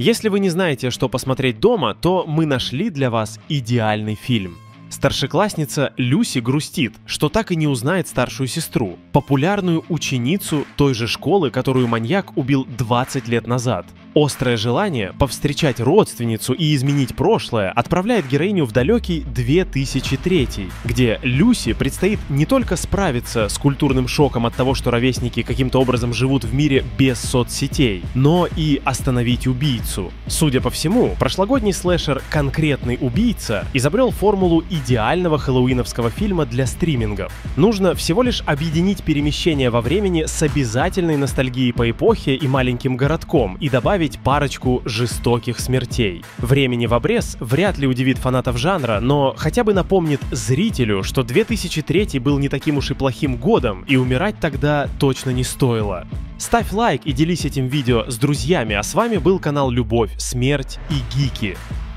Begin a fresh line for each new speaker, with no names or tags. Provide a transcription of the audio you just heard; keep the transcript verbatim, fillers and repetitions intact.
Если вы не знаете, что посмотреть дома, то мы нашли для вас идеальный фильм. Старшеклассница Люси грустит, что так и не узнает старшую сестру, популярную ученицу той же школы, которую маньяк убил двадцать лет назад. Острое желание повстречать родственницу и изменить прошлое отправляет героиню в далекий две тысячи третий, где Люси предстоит не только справиться с культурным шоком от того, что ровесники каким-то образом живут в мире без соцсетей, но и остановить убийцу. Судя по всему, прошлогодний слэшер «Конкретный убийца» изобрел формулу идеального хэллоуиновского фильма для стримингов. Нужно всего лишь объединить перемещение во времени с обязательной ностальгией по эпохе и маленьким городком и добавить парочку жестоких смертей. Времени в обрез вряд ли удивит фанатов жанра, но хотя бы напомнит зрителю, что две тысячи третий был не таким уж и плохим годом, и умирать тогда точно не стоило. Ставь лайк и делись этим видео с друзьями, а с вами был канал Любовь, Смерть и Гики.